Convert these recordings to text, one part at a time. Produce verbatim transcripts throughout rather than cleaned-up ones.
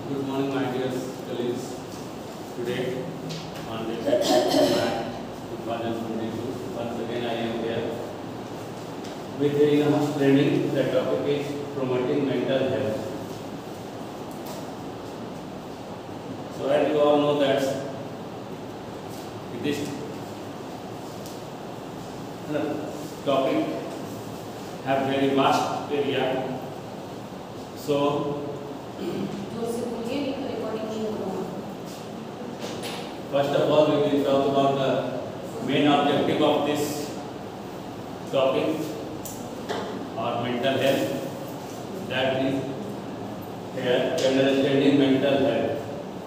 Good morning, my dear colleagues. Today, on the fifth of March twenty twenty-two, once again I am here with the in-house training. The topic is promoting mental health. So, as you all know that this topic have very vast area. So, first of all, we will talk about the main objective of this topic or mental health. That is here understanding mental health.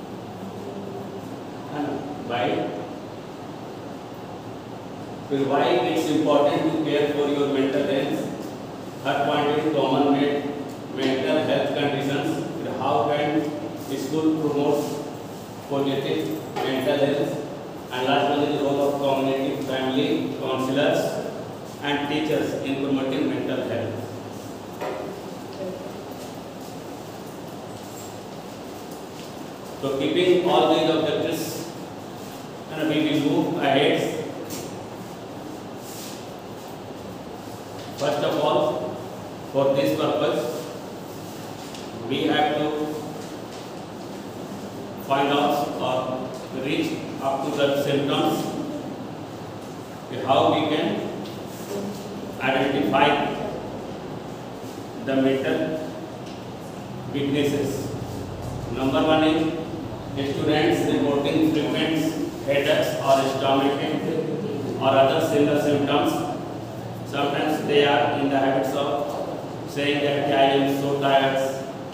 And why? Well, why it's important to care for your mental health? Third point is common mental health conditions. How can school promote positive mental health? And last one is the role of community, family, counselors and teachers in promoting mental health. So keeping all these objectives, and we will move ahead. First of all, for this purpose, we have to find out or reach up to the symptoms, how we can identify the mental weaknesses. Number one is students reporting frequent headaches or stomachache or other similar symptoms. Sometimes they are in the habits of saying that I am so tired,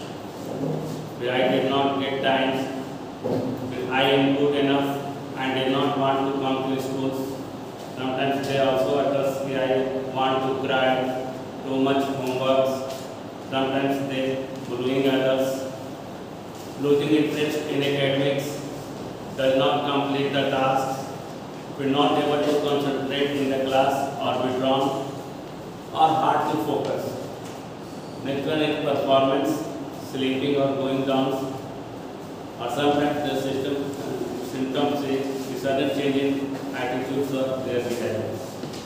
I did not get time, I am good enough and did not want to come to school. Sometimes they also utters, I want to cry, too much homework. Sometimes they bullying others, losing interest in academics, does not complete the tasks, will not able to concentrate in the class or withdrawn, or hard to focus. Next one is performance, sleeping or going down, or sometimes the system symptoms is the sudden change in attitudes or their behavior.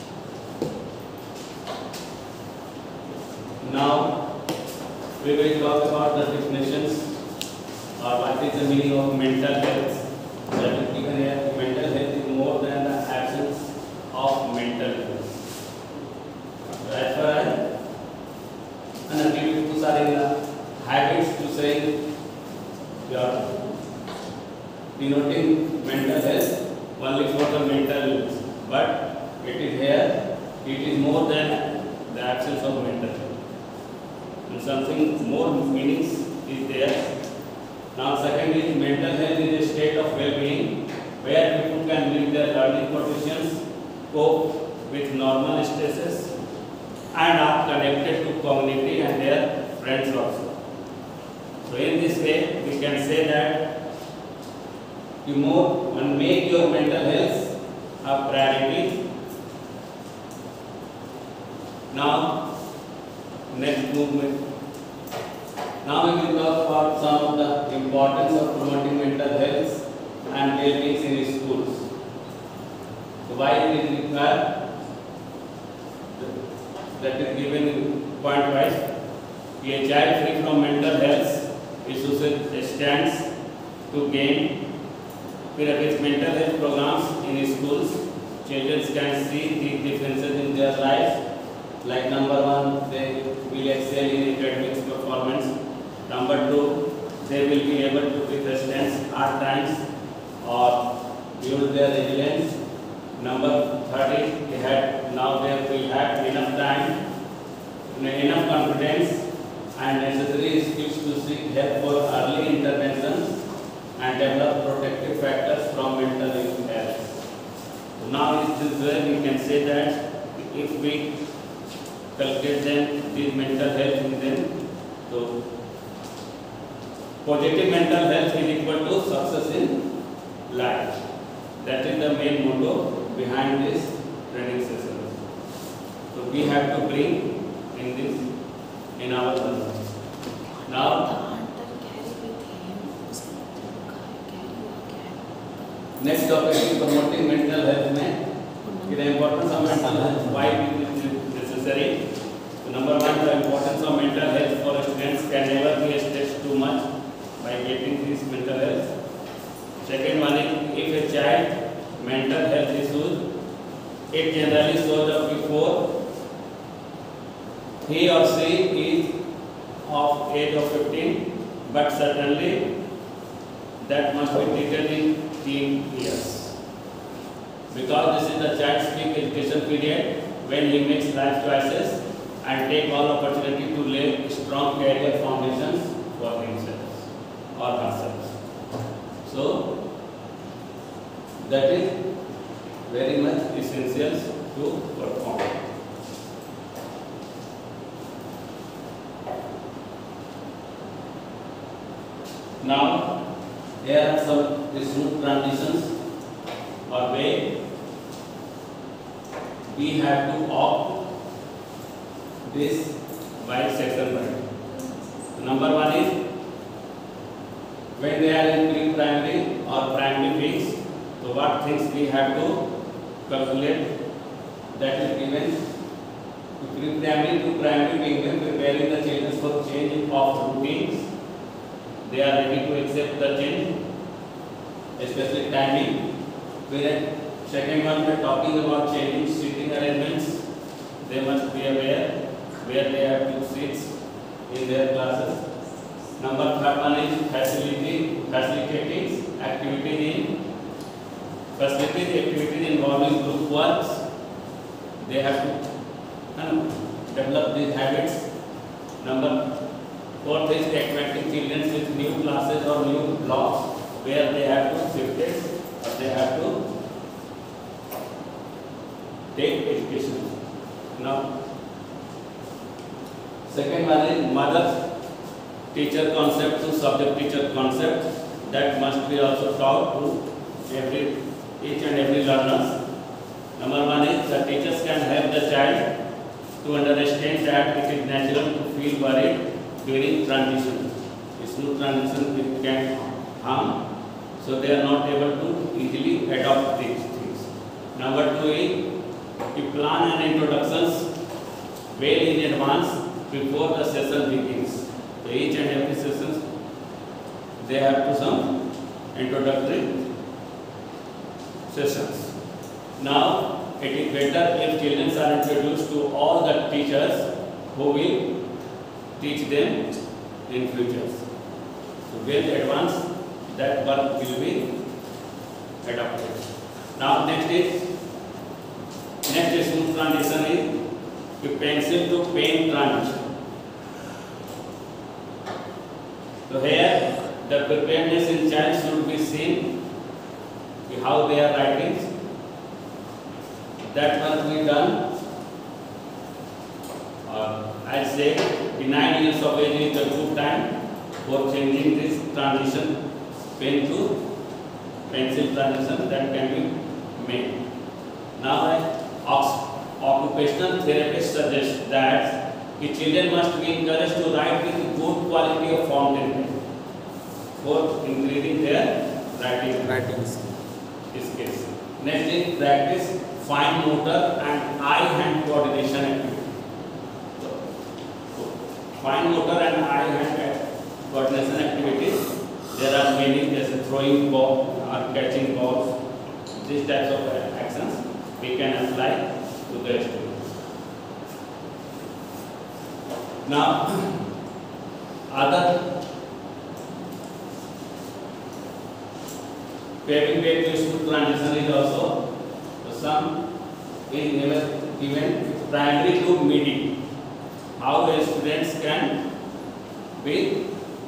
Now we will talk about the definitions or what is the meaning of mental health. That is given here. Mental health is more than the absence of mental health. So as far as and people are in the habits to say you are denoting mental health only for the mental illness, but it is here, it is more than the absence of mental health. And something more meanings is there. Now second is mental health is a state of well-being where people can meet their learning potentials, cope with normal stresses and are connected to community and their friends also. So in this way we can say that you more and make your mental health a priority. Now next movement. Now we will talk about some of the importance of promoting mental health and well-being in schools. So why it is required? That is given in point wise. A child free from mental health issues stands to gain. With mental health programs in schools, children can see the differences in their lives. Like number one, they will excel in academic performance. Number two, they will be able to withstand hard times or build their resilience. Number thirty, they had now they will have enough time, enough confidence, and necessary skills to seek help for early intervention and develop protective factors from mental health. So now this is where we can say that if we cultivate them, this mental health in them, so positive mental health is equal to success in life. That is the main motto behind this training session. So we have to bring in this in our life. Now Next topic is promoting mental health में the importance of mental health, why it is necessary. So number one, the importance of mental health for students can never be stressed too much by getting this mental health. Second one is, if a child mental health issues, it generally shows up before he or she is of age of fifteen, but certainly that must be treated in teen years. Because this is the child's peak education period when he makes life choices and take all opportunity to lay strong career foundations for himself or herself. So that is very much essential to perform. Now here are some smooth transitions or way we have to opt this by section by. Number one is when they are in pre-primary or primary phase, so what things we have to calculate, that is given to pre-primary to primary being preparing the children for change of routines. They are ready to accept the change, especially timing. Whereas second one, we are talking about changing seating arrangements. They must be aware where they have to sit in their classes. Number third one is facility, facilitating activities in facilitating activities involving group works. They have to um, develop these habits. Number fourth is acquainting children with new classes or new blocks where they have to shift it or they have to take education. Now, second one is mother teacher concept to subject teacher concept, that must be also taught to every each and every learner. Number one is the teachers can help the child to understand that it is natural to feel worried during transition. Smooth transition it can harm, so they are not able to easily adopt these things. Number two is to plan an introductions well in advance before the session begins. So each and every session they have to some introductory sessions. Now it is better if children are introduced to all the teachers who will teach them in future. So well advance that work will be adopted. Now next is next smooth transition is the pencil to pen transition. So here the preparedness in child should be seen, how they are writing. That must be done. Uh, I say the nine years of age is the good time for changing this transition pen to pencil transition that can be made. Now, occupational therapists suggest that the children must be encouraged to write with good quality of fountain pen for increasing their writing, writing skills. Next is practice fine motor and eye-hand coordination activity. Fine motor and eye-hand coordination activities. There are many, there's throwing ball or catching balls. These types of actions we can apply to the students. Now, other paving way to smooth transition is also some is given given primary to middle. How the students can be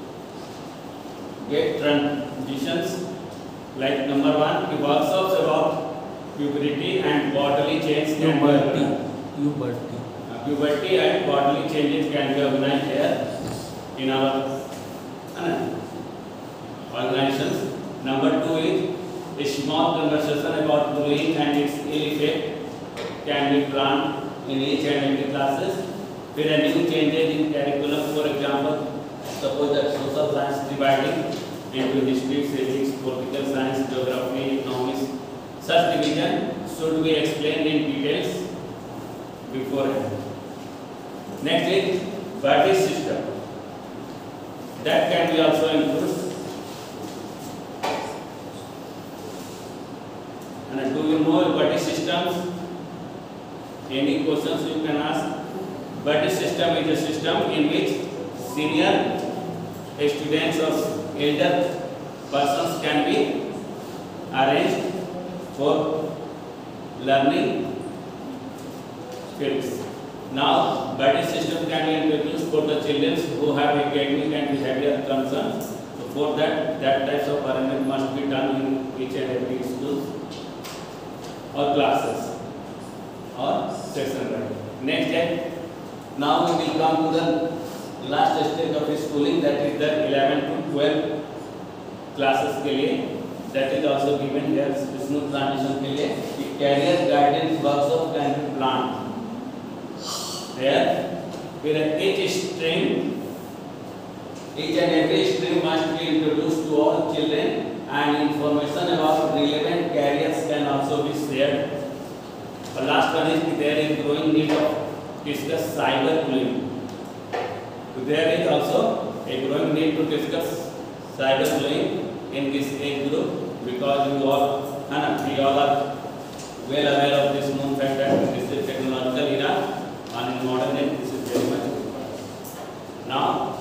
get transitions, like number one, the workshops about puberty and bodily change can puberty, puberty. Uh, puberty and bodily changes can be organized here in our uh, organizations. Number two is a small conversation about bullying and its ill effect can be planned in each and every classes. There are new changes in curriculum, for example, suppose that social science dividing into history, civics, political science, geography, economics. Such division should be explained in details beforehand. Next is buddy system. That can be also included. And do you know buddy systems? Any questions you can ask? Buddy system is a system in which senior students or elder persons can be arranged for learning skills. Now, buddy system can be introduced for the children who have academic and behavioral concerns. So, for that, that types of arrangement must be done in each and every school or classes or section. Right. Next step. Now we will come to the last stage of schooling, that is the eleven to twelve classes के लिए. That is also given here. Smooth transition के लिए career guidance workshop can be planned. Here, where each stream, each and every stream must be introduced to all children, and information about relevant careers can also be shared. The last one is there is growing need of discuss cyber bullying. So there is also a growing need to discuss cyber bullying in this age group, because you all, we all are well aware of this known fact that this is technological era, and in modern age this is very much important. Now,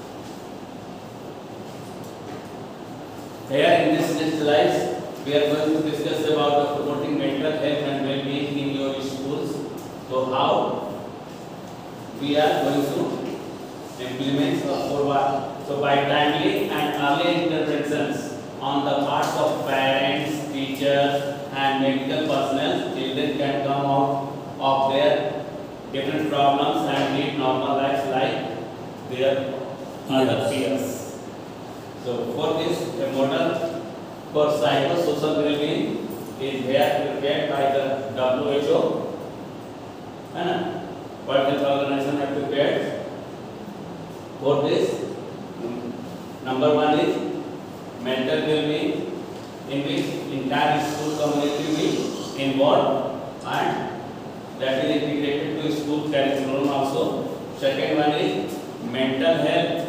here in this next slide, we are going to discuss about the promoting mental health and well-being in your schools. So how we are going to implement or what? So by timely and early interventions on the parts of parents, teachers, and medical personnel, children can come out of their different problems and lead normal lives like their other peers. So for this, a model for psychosocial well-being is here prepared by the W H O and World Health Organization have prepared. For this, number one is mental well-being, in which entire school community will involved, and that is integrated to school curriculum also. Second one is mental health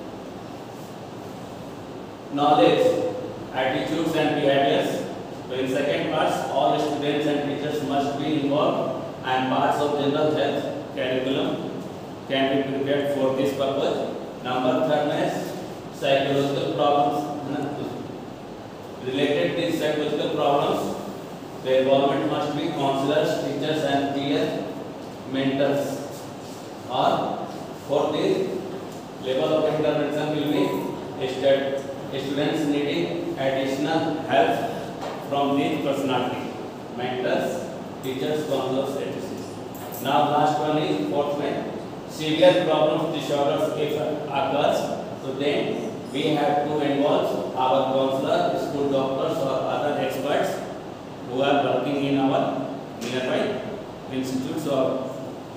knowledge, attitudes and behaviors. So in second parts, all students and teachers must be involved, and parts of general health curriculum can be prepared for this purpose. Number third is psychological problems. Related to psychological problems, the involvement must be counselors, teachers, and peer mentors. Or for this, level of intervention will be stud students needing additional help from these personality, mentors, teachers, counselors, et cetera. Now last one is fourth one, severe problems, disorders if occurs. So then we have to involve our counselor, school doctors, or other experts who are working in our nearby institutes. Or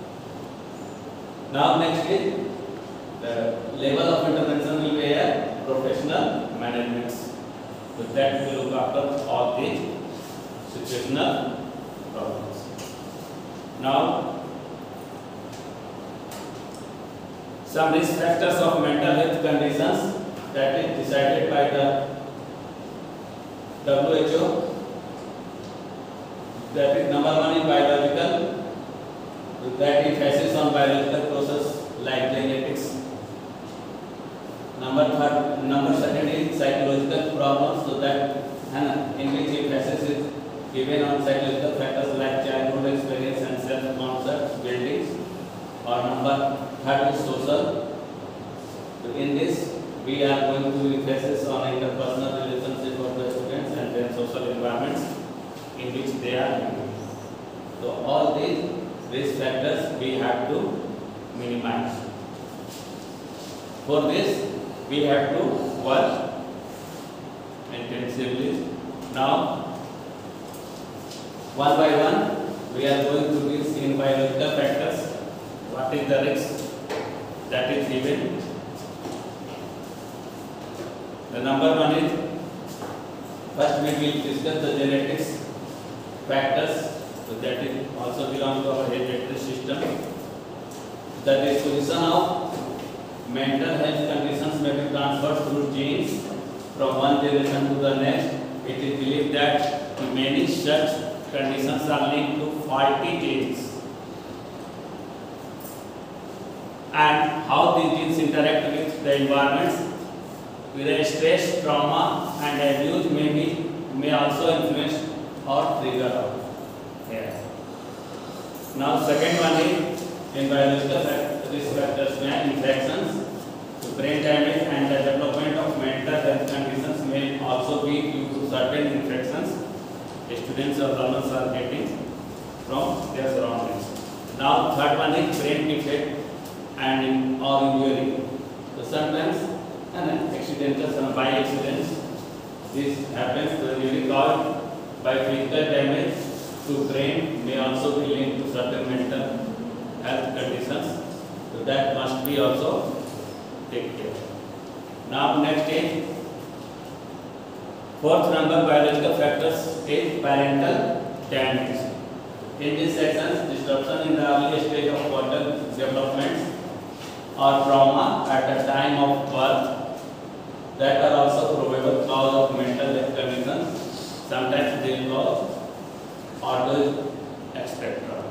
now next is the level of intervention will be a professional management. So that will look after all these situational problems. Now, some risk factors of mental health conditions that is decided by the W H O. That is number one is biological. That emphasis on biological process like genetics. Number third, number second is psychological problems. So that in which emphasis is given on psychological factors like childhood experience and self-concept building. Or number third is social. So in this, we are going to emphasis on interpersonal relationship of the students and their social environments in which they are living. So all these risk factors we have to minimize. For this, we have to work intensively. Now, one by one, we are going to be in biological factors. What is the risk that is given? The number one is, first we will discuss the genetics factors. So that is also belong to our hereditary system. The disposition of mental health conditions may be transferred through genes from one generation to the next. It is believed that many such conditions are linked to faulty genes. And how these genes interact with the environment, with stress, trauma, and abuse may be may also influence or trigger out. Yeah. Now, second one is in biological risk factors may infections, so brain damage, and the development of mental health conditions may also be due to certain infections students or learners are getting from their surroundings. Now, third one is brain defect and in, or injury. So sometimes an accidental, some by accidents, this happens. The injury caused by physical damage to brain may also be linked to certain mental health conditions. So that must be also taken care. Now next is fourth number biological factors is parental damage. In this section, disruption in the early stage of toddler development or trauma at the time of birth that are also probable cause of mental health conditions. Sometimes they will cause autism, et cetera.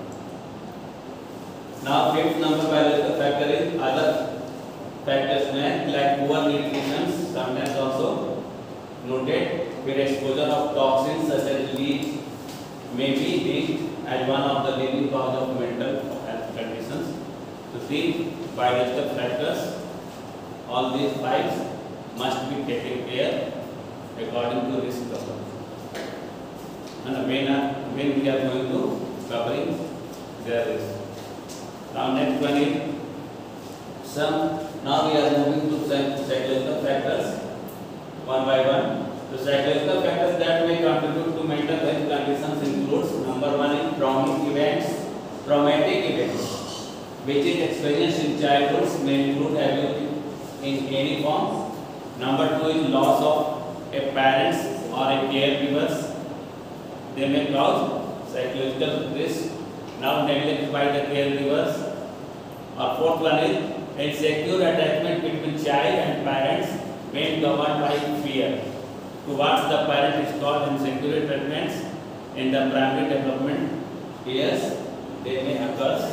Now, fifth number biological factor is other factors like poor nutrition, sometimes also noted where exposure of toxins such as lead may be linked as one of the leading cause of mental health conditions. So, these biological factors, all these five must be taken care according to risk level. And when, when we are going to covering their risk. Now next one is some. Now we are moving to psychological factors one by one. The psychological factors that may contribute to mental health conditions includes number one is traumatic events. Traumatic events, which is experienced in childhood, may include abuse in any form. Number two is loss of a parents or a caregivers. They may cause psychological risk. Now neglect by the caregivers. Or fourth one is insecure attachment between child and parents when governed by fear. Towards the parent is called insecure attachments in the primary development years. They may occur.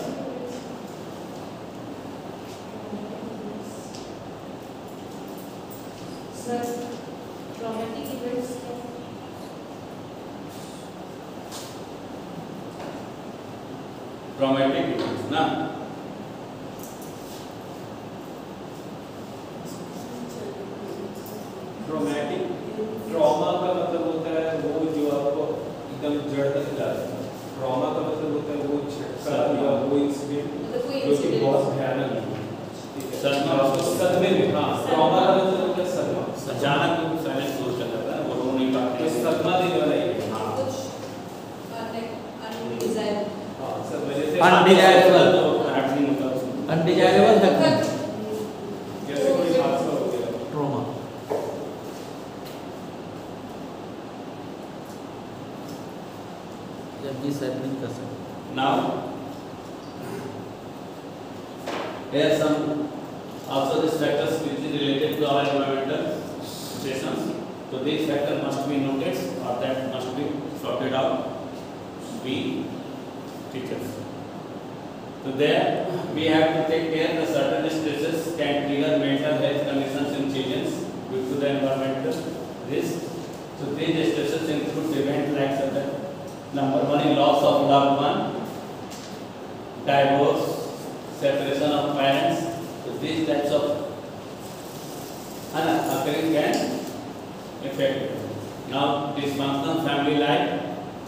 Sir, traumatic events. Traumatic events, ना? Traumatic trauma का मतलब होता है वो जो आपको एकदम जड़ तक जाता है. ट्रॉमा का मतलब होता है वो झटका या वो इंसिडेंट जो कि बहुत भयानक है. सदमा, सदमे में. हाँ, ट्रॉमा का मतलब होता है सदमा. अचानक साइलेंस हो जाता है, वो रो नहीं पाते. तो सदमा देने वाला ये. हाँ. कुछ अनडिजायरेबल. हाँ, सदमे जैसे अनडिजायरेबल तो हर्टिंग मतलब अनडिजायरेबल तक जैसे कोई हादसा हो गया. ट्रॉमा. जब भी सर नहीं कर सकते. Now, here are some also these factors which is related to our environmental situations. So these factors must be noted or that must be sorted out. We teachers. So there we have to take care the certain stresses can trigger mental health conditions in children due to the environmental risk. So these stresses include events like such as number one is loss of loved one, divorce, separation of parents. So these types of occurring can affect it. Now dysfunctional family life.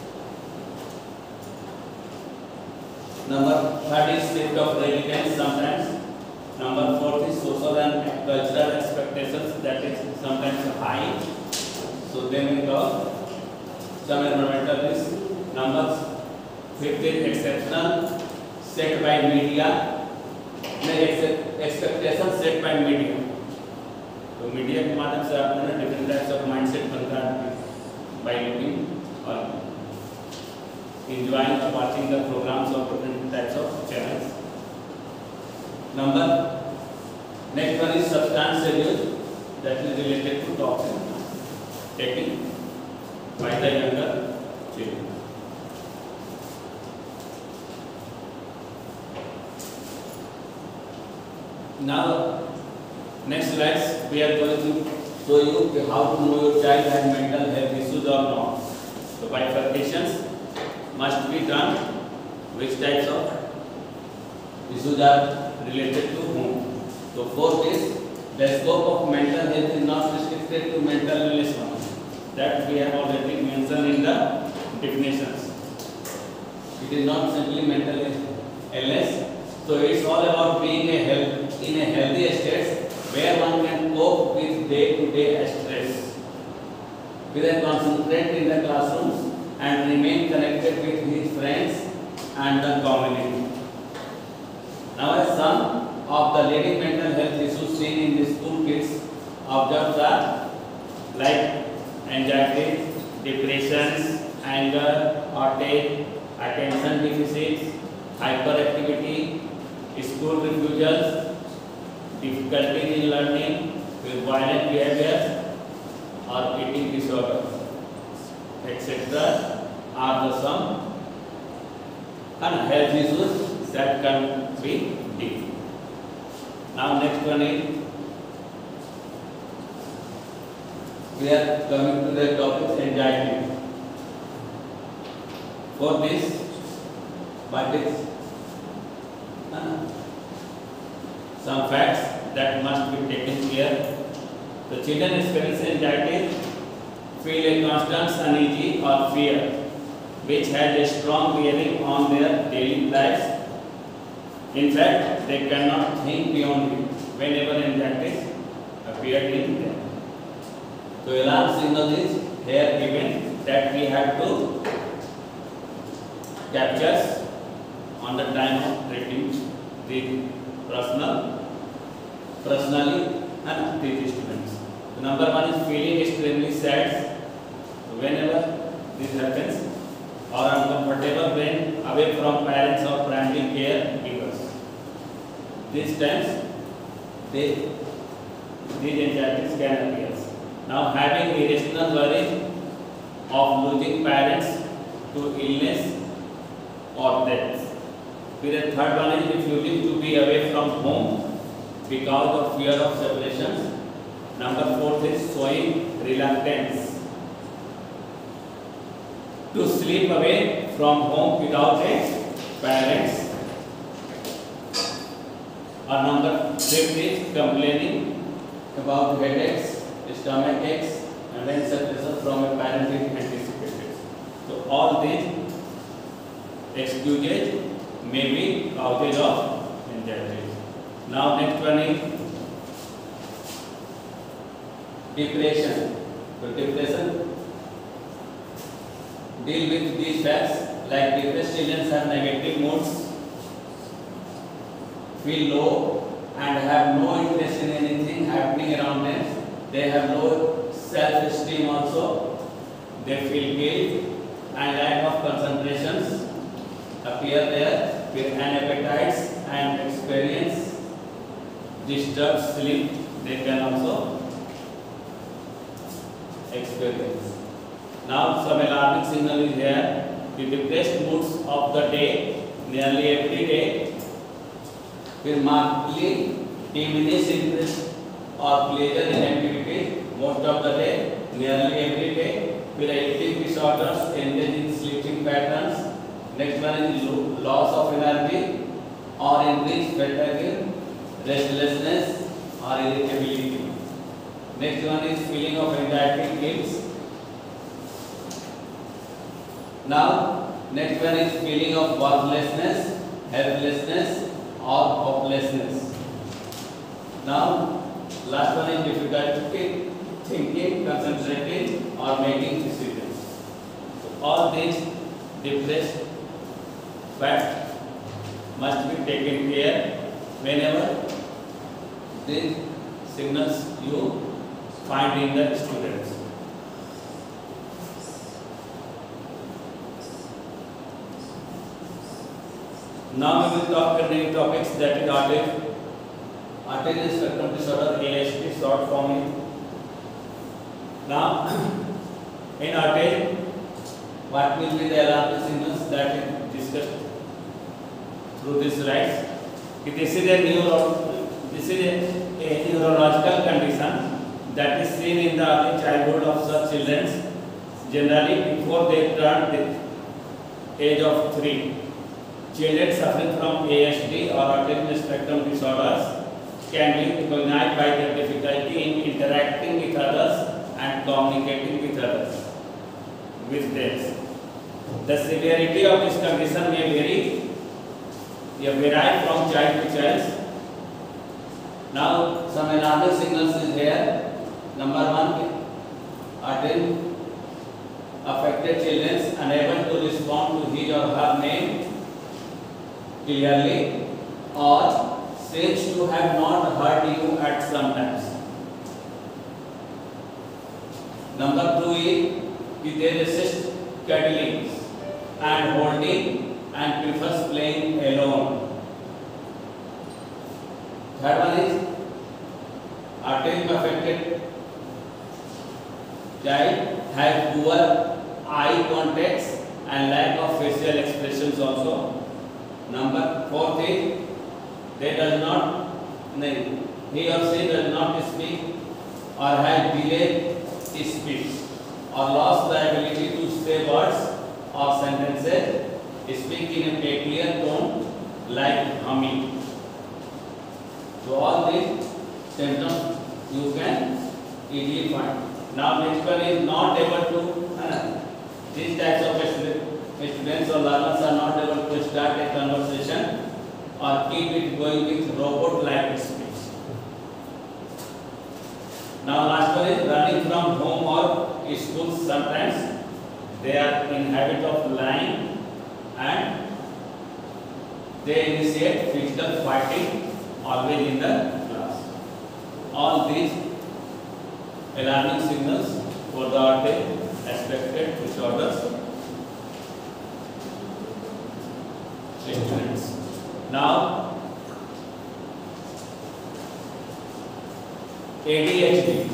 Number third is shift of residence sometimes. Number fourth is social and cultural expectations that is sometimes high. So they may cause some environmental risk. Number fifth is exceptional set by media. The expectations set by media. तो media के माध्यम से आपको ना different types of mindset बनता है by looking और enjoying watching the programs of different types of channels. Number next one is substance abuse, that is related to toxin taken by the younger children. Now next slides we are going to show you how to know your child has mental health issues or not. So bifurcations must be done. Which types of issues are related to whom? So fourth is the scope of mental health is not restricted to mental illness only. That we have already mentioned in the definitions. It is not simply mental illness. So it's all about being a health in a healthy state where one can cope with day-to-day stress, with a concentrate in the classrooms and remain connected with his friends and the community. Now, as some of the leading mental health issues seen in the school kids observed are like anxiety, depressions, anger, heartache, attention deficits, hyperactivity, school refusals, difficulties in learning, with violent behaviors or eating disorders, et cetera are the some health issues that can be deep. Now next one is we are coming to the topic anxiety. For this, but it's uh, some facts that must be taken care. The children experience anxiety, feel a constant uneasy or fear, which has a strong bearing on their daily lives. In fact, they cannot think beyond it whenever anxiety appears in them. So, alarm signal is here given that we have to capture on the time of treating the personal, personally and the students. So number one is feeling extremely sad whenever this happens, or uncomfortable when away from parents or primary care givers. These times, they, these anxieties can appear. Now, having irrational worries of losing parents to illness or death. Then the third one is refusing to be away from home because of fear of separation. Number fourth is showing reluctance to sleep away from home without a parents. Or number fifth is complaining about headaches, stomach aches, and then separation from a parent is anticipated. So all these excuses may be causes of anxiety. Now next one is depression. So depression deal with these facts like depressed children have negative moods, feel low and have no interest in anything happening around them. They have low self-esteem also. They feel guilt and lack of concentrations appear there with an appetites and experience disturbed sleep. They can also experience. Now some alarming signal is here. The depressed moods of the day, nearly every day, will markedly diminish interest or pleasure in activity most of the day, nearly every day, with eating disorders, engage in sleeping patterns. Next one is loss of energy or increased fatigue, restlessness or irritability. Next one is feeling of anxiety, guilt. Now, next one is feeling of worthlessness, helplessness or hopelessness. Now, last one is difficulty thinking, concentrating or making decisions. So, all these depressed facts must be taken care whenever these signals you find in the students. Now we will talk concerning topics that is autism. Autism spectrum disorder, A S D short form. Now in autism, what will be the alarming signals that is discussed through this slides? This is a neuro, this is a, a neurological condition that is seen in the early childhood of such children, generally before they turn the age of three. Children suffering from A S D or autism spectrum disorders can be recognized by their difficulty in interacting with others and communicating with others with them. The severity of this condition may vary, may vary from child to child. Now, some alarming signals is here. Number one, autism affected children unable to respond to his or her name clearly, or seems to have not heard you at some times. Number two is they resist cuddling and holding and prefers playing alone. Third one is autism affected child has poor eye contacts and lack of facial expressions also. Number fourth is they does not, he or she does not speak or has delayed speech or lost the ability to say words or sentences, speak in a peculiar tone like humming. So all these symptoms you can easily find. Now next one is not able to, uh, these types of students or learners are not able to start a conversation or keep it going with robot-like speech. Now last one is running from home or school. Sometimes they are in habit of lying and they initiate physical fighting always in the class. All these alarming signals for the autism affected disorders students. Now A D H D,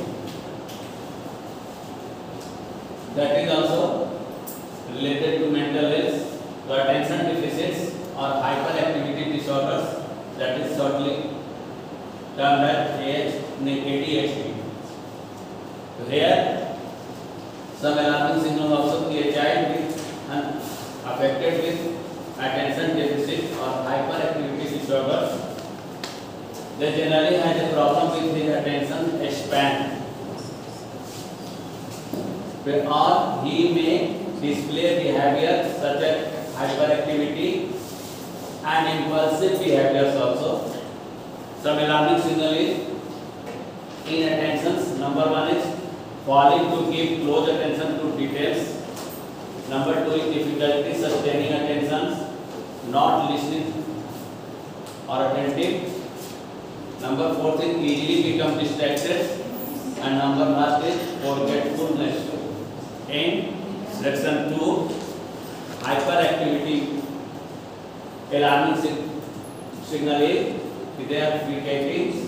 that is also related to mental illness, the attention deficits or hyperactivity disorders, that is shortly termed as A D H D. So here some alarming signals also the child with and affected with attention deficit or hyperactivity disorders. They generally has a problem with his attention span, or he may display behavior such as hyperactivity and impulsive behaviors also. Some alarming signal is inattentions. Number one is failing to give close attention to details. Number two is difficulty sustaining attention, not listening or attentive. Number four is easily become distracted, and number last is forgetfulness. In section two, hyperactivity alarming sig signal is there frequently.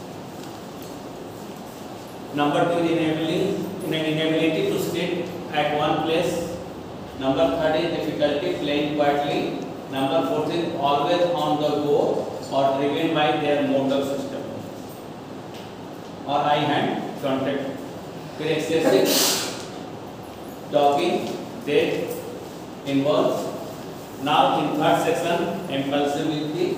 Number two is inability, inability to sit at one place. Number third is difficulty playing quietly. Number fourth is always on the go or driven by their motor system or eye-hand contact. फिर excessive talking they involves. Now in third section, impulsivity.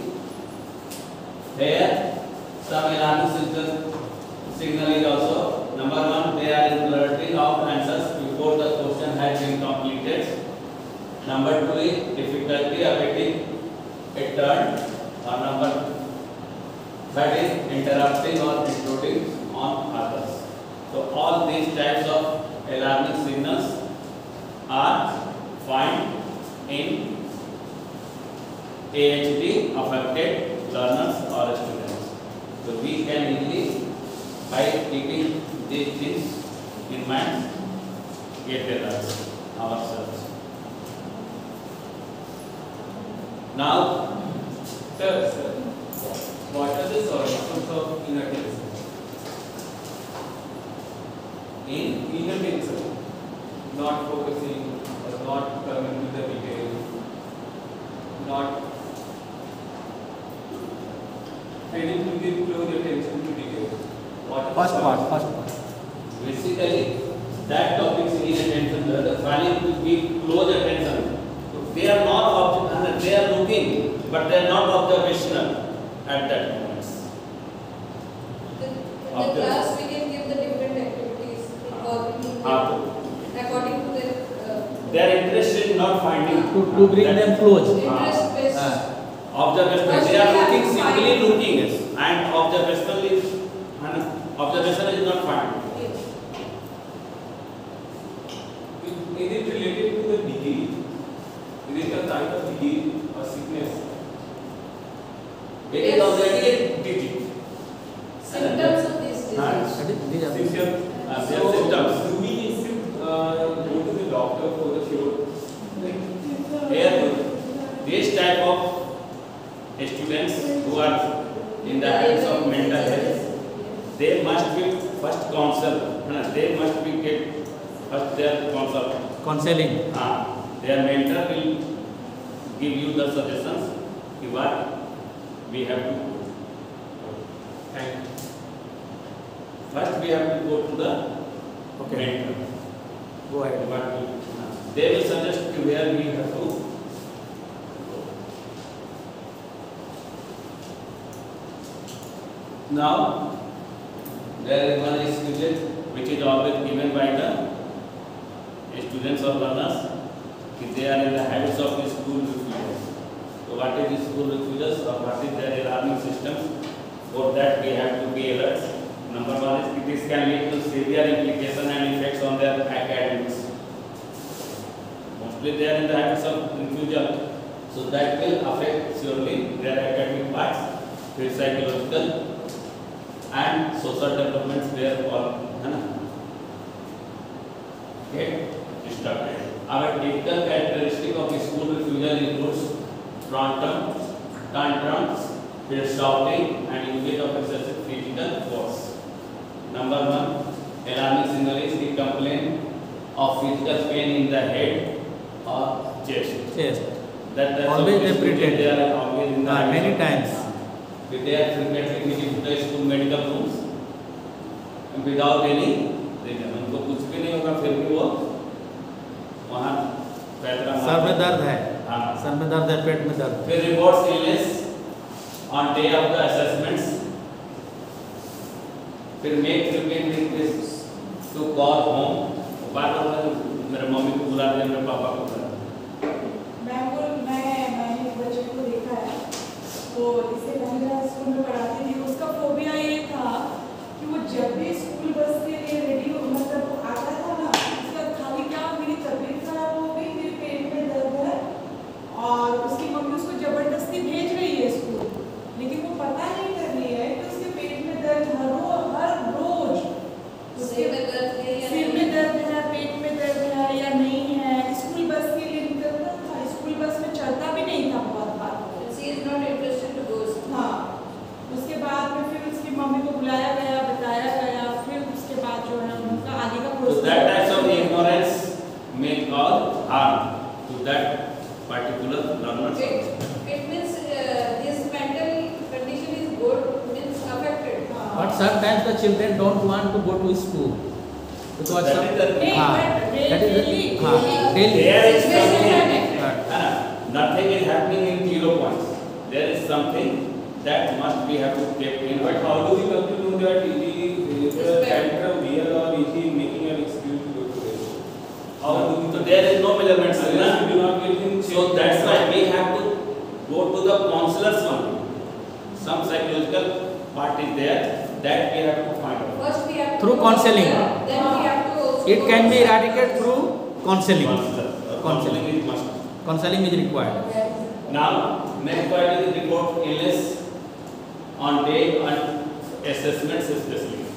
Here some alarming signal signal is also. Number one, they are blurting out answers before the question has been completed. Number two is difficulty awaiting a turn. Or number third is interrupting or intruding on others. So all these types of alarming signals are found in A H D affected learners or students. So we can easily, by keeping these things in mind, get alerts ourselves. Now, Sir, sir, what are the solutions of inattention? in Inattention, not focusing or not coming to the detail, not failing to give close attention to detail. What are the First part, solutions? first part. basically that topic is inattention, the failing to give close attention. So they are not observ- they are looking, but they are not observational at that moment. In the After- class, we can give the different activities according After- according to their uh, They are interested in not finding. To, to bring that- them close. interest based. Ah. Observational. They are looking, simply looking, yes. And observational is, and observational is not finding. Yes. Is it related to the degree? Is it a type of degree or sickness? It is already a digit. Symptoms of this disease. Ah. That is- these are- Symptoms. Uh, they are symptoms. Do we uh, go to the doctor for the cure? Here, this type of students who are in the hands of mental health, they must be first counsel. uh, They must be get first their counsel. Counseling. Ah, their mentor will give you the suggestions. ki What we have to do. Thank you. First, we have to go to the Okay. mentor. Go ahead. What we- They will suggest ki where we have to go. Now, there is one excuse which is always given by the students or learners, if they are in the habits of the school refusals. So what is the school refusals or what is their learning system? For that we have to be alert. Number one is this can lead to severe implication and effects on their academics. Mostly they are in the habits of refusal, so that will affect surely their academic parts, their psychological and social developments there all है ना get disturbed. Our typical characteristic of school refusal includes tantrum, tantrums, fear shouting, and usage of excessive physical force. Number one, alarming signal is the complaint of physical pain in the head or chest. Yes. That that's Always they obviously pretend. They are always in the Ah, habit many of- times. They are frequently visiting the school medical rooms without any reason. उनको कुछ भी नहीं होगा फिर भी वो वहाँ पैतरा sir में दर्द है, हाँ सर में दर्द है, पेट में दर्द है। फिर reports illness on day of the assessments. फिर make frequent requests to call home. बार बार मेरे मम्मी को बुला दिया, मेरे पापा को बुला दिया। मैं वो मैं मैंने एक बच्चे को देखा है, तो इससे पहले मैं स्कूल में पढ़ाती थी, उसका फोबिया ये था कि वो जब भी स्कूल बस के लिए रेडी हो मतलब वो आता था ना, उसका खाली क्या मेरी तबीयत खराब हो गई, मेरे पेट में दर्द है और उसकी मम्मी उसको जबरदस्ती भेज रही है स्कूल, लेकिन वो पता नहीं कर रही है कि उसके पेट में दर्द हर रोज हर रोज सिर में दर्द है या सिर नहीं? में दर्द है, पेट में दर्द है या नहीं है। स्कूल बस के लिए निकलता था, स्कूल बस में चढ़ता भी नहीं था बहुत बार। She is not interested to go school. हाँ, उसके बाद में फिर उसकी मम्मी को बुलाया गया, बताया गया, फिर उसके बाद जो है उनका आगे का So process. that types of ignorance may cause harm to that particular learner. It, it means uh, his mental condition is good, means affected. But sometimes the children don't want to go to school because That some, is the नहीं, हाँ, but that is the- daily- हाँ, daily. There is Situation something, happening. uh, nothing is happening in zero points. There is something that must be have to kept in. But how do we come to know that it is a tantrum real or is he making an excuse to go to the school? How do we So there is no measurement. sir, Unless na? we do not get him So checked. that's why we have to go to the counselors only. Some psychological part is there that we have to find out. First we have to Through go counseling. there, then we have to also It go can be to- eradicated through counseling. Counselor. Uh, Counseling is must. Counseling is required. Now, next point is report illness on day and assessments especially.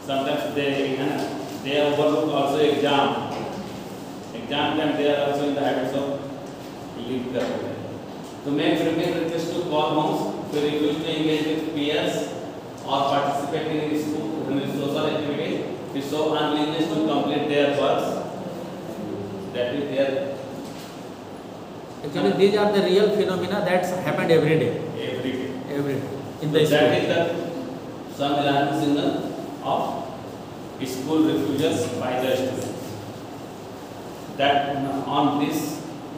sometimes they uh, they overlook also exam. Exam time they are also in the habits of leave करते हैं. To make frequent request to call homes, to refuse to engage with peers or participating in school in social activities, to show unwillingness to complete their works. That is their. Actually, these are the real phenomena that's happened every day. Every day. Every day. In So the that school. is the Samvidhan signal of school refusals by the students. That on this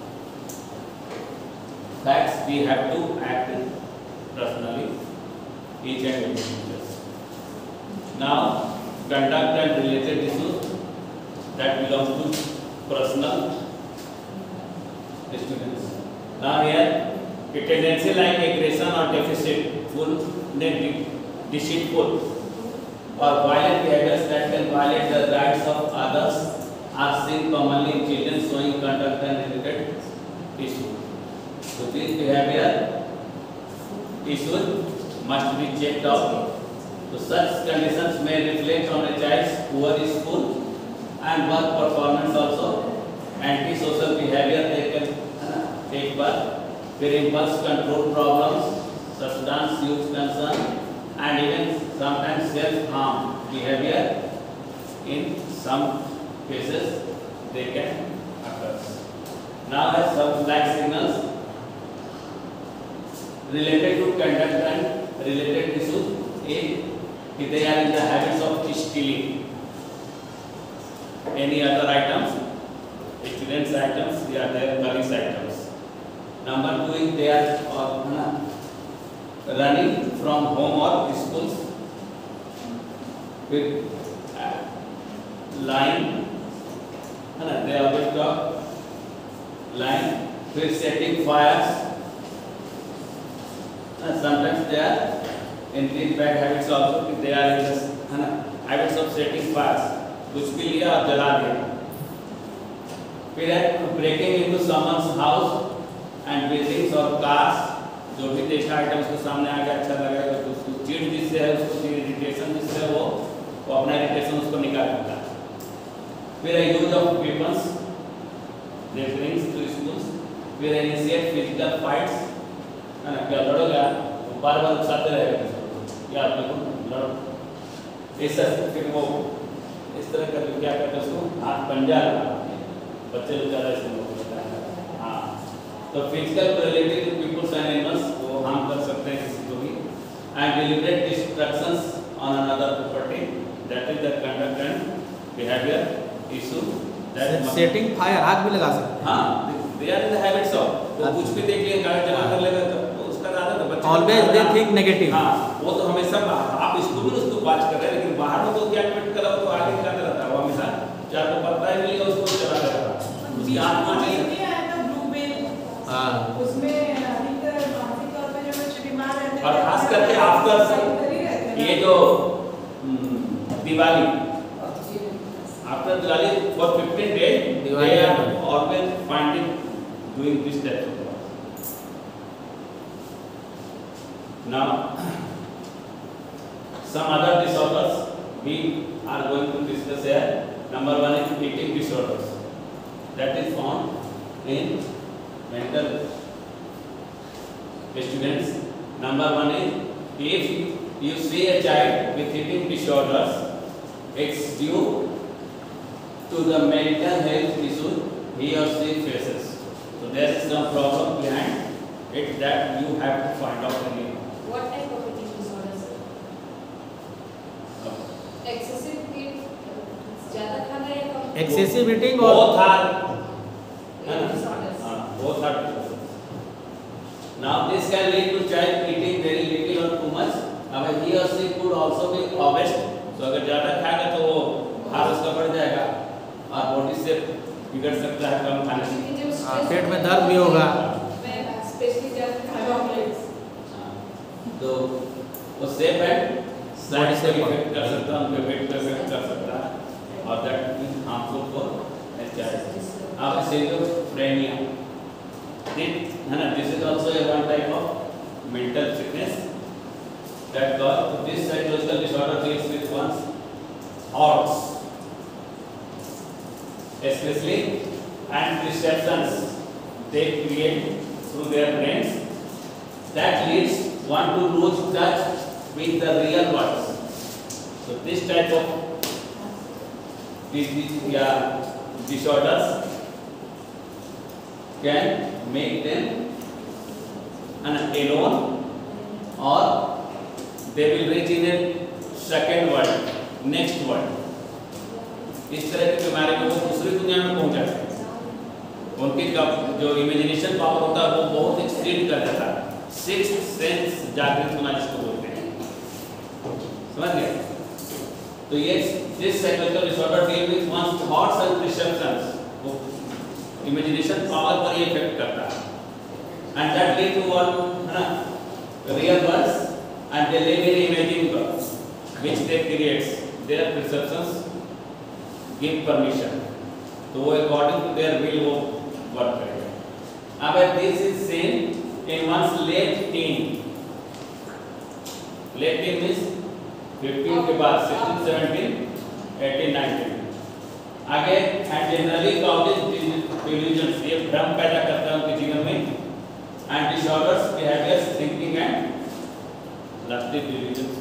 facts we have to act personally, each and every teachers. Now, conduct and related issues that belong to personal students. Now here, a tendency like aggression or deficit, full, deceitful, or violent behaviors that can violate the rights of others are seen commonly in children showing conduct and related issues. So these behavior issues must be checked out. So such conditions may reflect on a child's poor school and work performance also. Antisocial behavior they can uh, take birth, their impulse control problems, substance use concern, and even sometimes self-harm behavior. In some cases they can occur. Now as some flag signals related to conduct and related issues, if they are in the habits of stealing any other items, students items, they are their colleagues items. Number two is they are or, uh, running from home or schools with uh, lying, uh, they always talk lying, with setting fires. Uh, sometimes they are in these bad habits also, they are in the uh, habits of setting fires. कुछ भी लिया और जला दिया. फिर है breaking into someone's house and buildings or cars, जो भी देखा आइटम उसके सामने आ गया अच्छा लगा तो उसको चीड़ जिससे है उसको इरिटेशन जिससे है वो वो अपना इरिटेशन उसको निकाल देता है. फिर है use of weapons, they brings to schools. फिर है initiate physical fights, है ना क्या लड़ोगा वो बार बार उकसाते रहेगा या आप लोग लड़ो ऐसा. फिर वो इस तरह कर क्या कहते हैं उसको हाथ पंजा लगा बच्चे लोग ज़्यादा इसमें होता है. हाँ तो physical related peoples and animals वो हार्म कर सकते हैं किसी को भी. And deliberate destructions on another property, that is the conduct and behaviour issue. Setting fire, आग भी लगा सकते हैं. हाँ they are in the habits of वो कुछ भी देख लिए गाड़ी जला कर लेगा तो उसका ज़्यादा तो बच्चे ऑलवेज दे थिंक नेगेटिव. हाँ वो तो हमेशा आप स्कूल में उसको बात कर रहे हैं लेकिन बाहर में तो क्या एक्टिवेट करा तो आगे निकालता रहता है वो हमेशा चार को पता ही नहीं है उसको चलाता रहता है. उसकी आत्मा नहीं आया था ब्लू बेल. हाँ उसमें अधिकतर मानसिक तौर पे जो बच्चे बीमार रहते हैं और खास करके आफ्टर ये जो Diwali after Diwali for fifteen days Diwali they are always finding doing this type of work. Now some other disorders we are going to discuss here. Number one is eating disorders that is found in mental students. Number one is if you see a child with eating disorders, it's due to the mental health issue he or she faces. So there is some problem behind it that you have to find out. In What type of eating disorders? Excessive eat, ज़्यादा खाना या कम? Excessive eating और both are disorders. uh, both are disorders. Now this can lead to child eating very little or too much. अब he or she could also be obese. So अगर ज़्यादा खाएगा तो वो भार उसका बढ़ जाएगा और बॉडी से बिगड़ सकता है कम खाने से. पेट में दर्द भी होगा. मैं स्पेशली जब चॉकलेट्स तो वो सेफ एंड साइड से इफेक्ट कर सकता है, उनके वेट पे इफेक्ट कर सकता है और that is harmful for H I V. अब सिजोफ्रेनिया है ना, this is also a one type of mental sickness that cause this psychological disorder deals with one's thoughts, especially and perceptions they create through their brains that leads one to lose touch with the real world. So this type of disease, yeah, disorders can make them an alone, or they will reach in a second world, next world. इस तरह की बीमारी को वो दूसरी दुनिया में पहुंच जाते हैं। उनकी जो इमेजिनेशन पावर होता है वो बहुत एक्सटेंड कर देता है। सिक्स्थ सेंस जागृत होना जिसको बोलते हैं, समझ गए? तो ये this psychological disorder deal with one's thoughts and perceptions, वो इमेजिनेशन पावर पर ये इफेक्ट करता है, and that lead to one है ना real worlds and they live in imaging worlds which they creates their perceptions give permission, तो वो according to their will वो वर्क करेगा। अब this is same in one's late teen, late teen means fifteen के बाद sixteen, seventeen, eighteen, nineteen, आगे and generally causes delusions, ये भ्रम पैदा करता है उनके जीवन में, and disorders, behaviors, thinking and lusty delusions.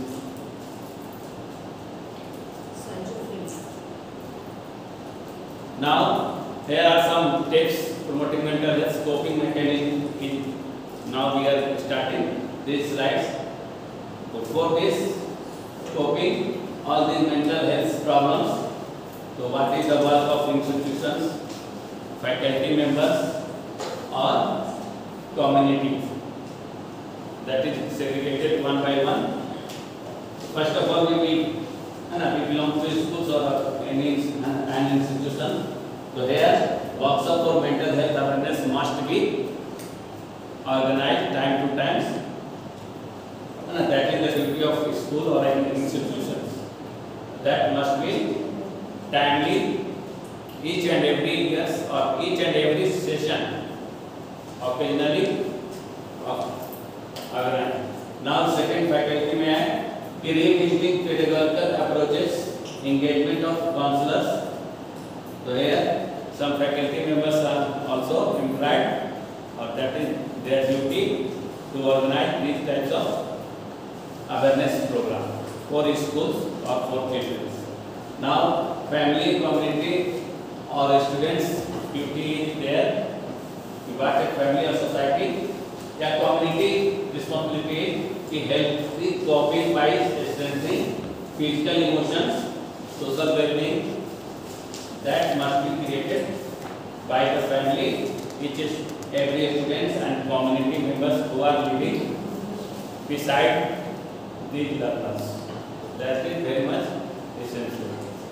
Now here are some tips promoting mental health coping mechanism. Now we are starting these slides. So for this coping all these mental health problems, so what is the work of institutions, faculty members or community, that is segregated one by one. First of all, we will, we belong to schools or any an institution. So here workshop for mental health awareness must be organized time to time, and that is the duty of school or any institutions. That must be timely, each and every year or each and every session, occasionally organized. Now second faculty में है कि revisiting pedagogical approaches, engagement of counselors. So here some faculty members are also employed, or that is their duty to organize these types of awareness program for schools or for children. Now family, community or students duty is there. What a family or society या community responsibility to help the coping by strengthening physical emotions, social well-being, that must be created by the family, which is every students and community members who are living beside these learners. That is very much essential.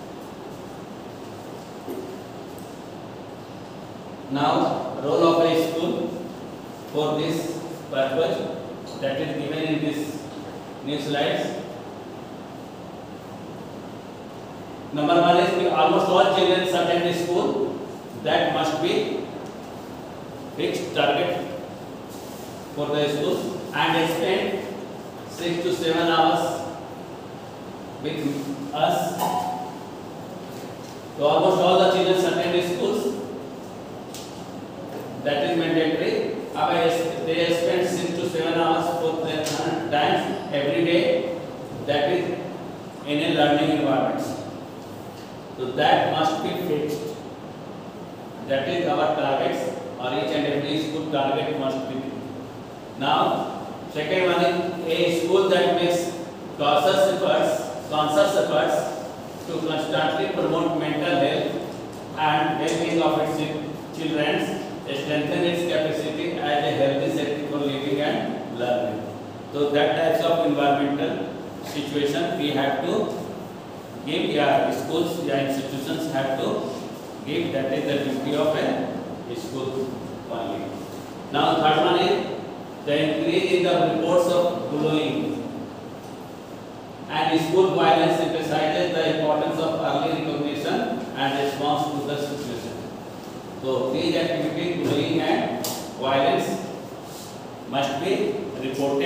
Now, role of a school for this purpose, that is given in this new slides. Number one is that almost all children attend school. That must be fixed target for the school, and spend six to seven hours with us. So almost all the children attend schools. That is mandatory. They spend six to seven hours for their time every day. That is in a learning environment. So that must be fixed. That is our targets, or each and every school target must be. Now, second one is a school that makes conscious efforts, conscious efforts to constantly promote mental health and well-being of its children, strengthen its capacity as a healthy setting for living and learning. So that types of environmental situation we have to give. Yeah, schools, yeah, institutions have to give. That is the duty of a school only. Now third one is the increase in the reports of bullying and school violence emphasizes the importance of early recognition and response to the situation. So these activities, bullying and violence, must be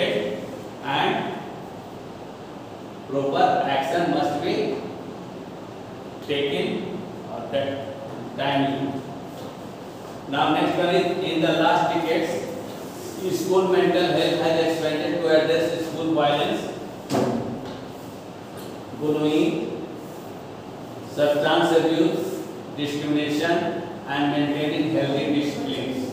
reported and proper action must be taken or that timely. Now next one is in the last decades, school mental health has expanded to address school violence, bullying, substance abuse, discrimination, and maintaining healthy disciplines.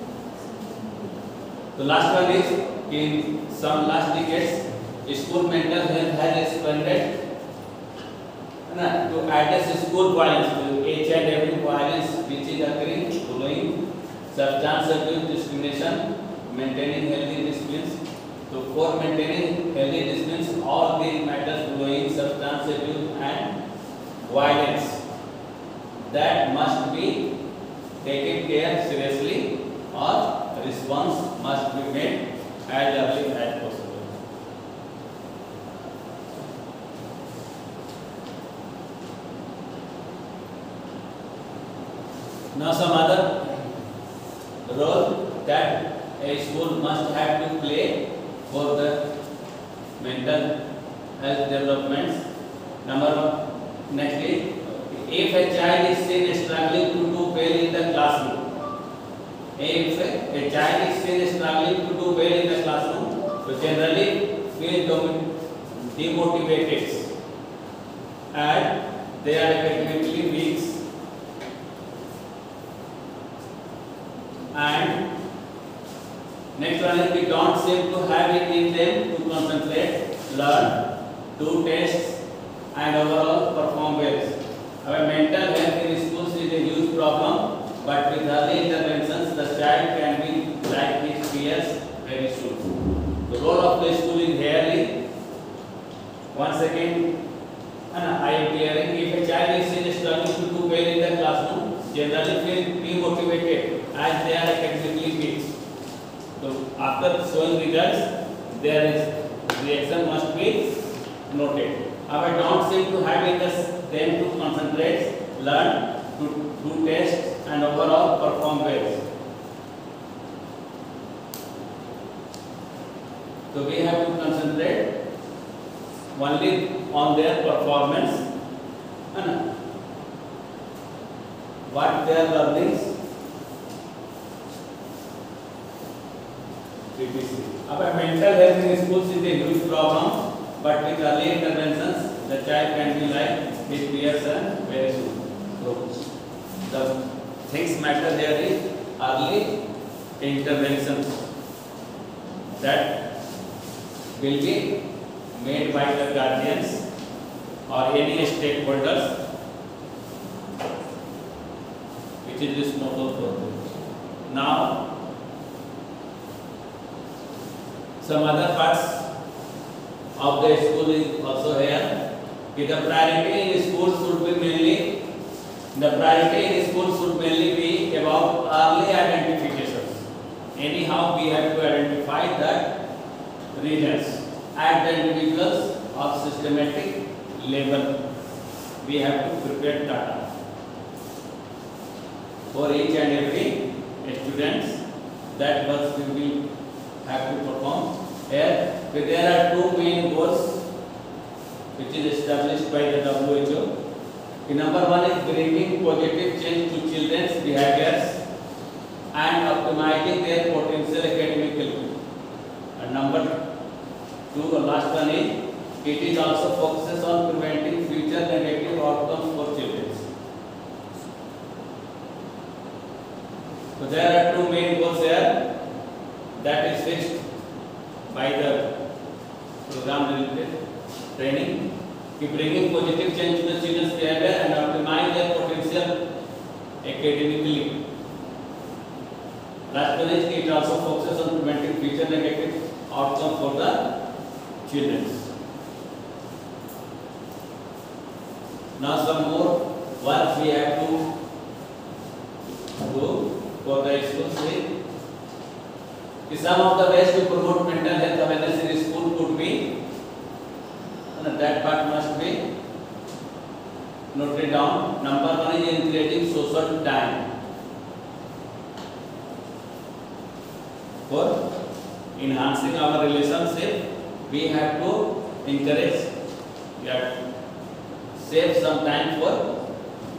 The last one is in some last decades, school mental health has expanded uh, to address school violence, to each and every violence which is occurring, bullying, substance abuse, discrimination, maintaining healthy disciplines. So for maintaining healthy disciplines, all these matters, bullying, substance abuse, and violence, that must be taken care seriously, or response must be made as early as possible. Now some other role that a school must have to play for the mental health developments. Number one, next is, if a child is seen struggling to do well in the classroom, if a child is seen struggling to do well in the classroom, so generally feel demotivated and they are academically weak, and next one is, we don't seem to have it in them to concentrate, learn, do tests, and overall perform well. Our mental health in schools is a huge problem, but with early interventions, the child can be like his peers very soon. The role of the school is here. Once again, I am clearing, if a child is seen struggling to do well in the classroom, generally feel demotivated as they are academically weak. So after showing results, their reaction must be noted. However, don't seem to have in them to concentrate, learn, to do tests, and overall perform well. So we have to concentrate only on their performance and what their learnings. Our mental health in schools is a huge problem, but with early interventions, the child can be like his peers and very soon. So the things matter there is early interventions that will be made by the guardians or any stakeholders, which is this model for. Now, some other parts of the school is also here. The priority in school should be mainly the priority in school should mainly be about early identifications. Anyhow, we have to identify the reasons at the individuals of systematic level. We have to prepare data for each and every students. That work we will have to perform. Here, there are two main goals which is established by the W H O. The number one is bringing positive change to children's behaviors and optimizing their potential academically. And number two, the last one is, it is also focuses on preventing future negative outcomes for children. So there are two main goals here that is fixed by the program related training, bringing positive change to the children's behavior and optimize their potential academically. Last one is, it also focuses on preventing future negative outcomes for the children. Now some more work we have to do for the schools. Some of the ways to promote mental health awareness in school could be, and that part must be noted down. Number one is encouraging social time for enhancing our relationship. We have to encourage, we have to save some time for